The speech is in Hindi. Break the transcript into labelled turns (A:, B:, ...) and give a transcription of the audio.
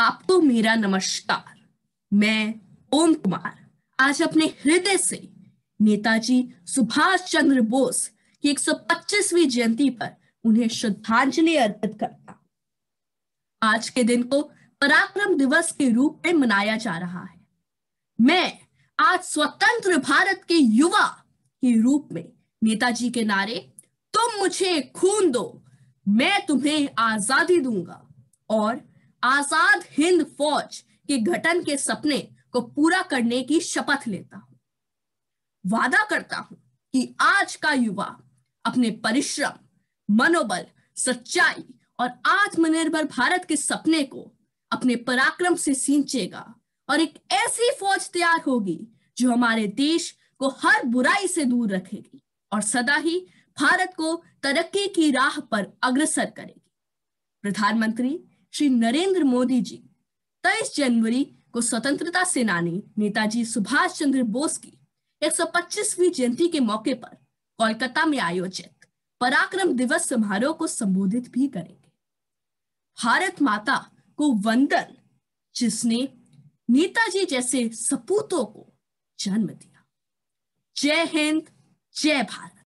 A: आपको मेरा नमस्कार। मैं ओम कुमार आज अपने हृदय से नेताजी सुभाष चंद्र बोस की 125वीं जयंती पर उन्हें श्रद्धांजलि अर्पित करता हूं। आज के दिन को पराक्रम दिवस के रूप में मनाया जा रहा है। मैं आज स्वतंत्र भारत के युवा के रूप में नेताजी के नारे तुम मुझे खून दो, मैं तुम्हें आजादी दूंगा और आजाद हिंद फौज के गठन के सपने को पूरा करने की शपथ लेता हूं। वादा करता हूं कि आज का युवा अपने परिश्रम, मनोबल, सच्चाई और आत्मनिर्भर भारत के सपने को अपने पराक्रम से सींचेगा और एक ऐसी फौज तैयार होगी जो हमारे देश को हर बुराई से दूर रखेगी और सदा ही भारत को तरक्की की राह पर अग्रसर करेगी। प्रधानमंत्री श्री नरेंद्र मोदी जी 23 जनवरी को स्वतंत्रता सेनानी नेताजी सुभाष चंद्र बोस की 125वीं जयंती के मौके पर कोलकाता में आयोजित पराक्रम दिवस समारोह को संबोधित भी करेंगे। भारत माता को वंदन, जिसने नेताजी जैसे सपूतों को जन्म दिया। जय हिंद, जय भारत।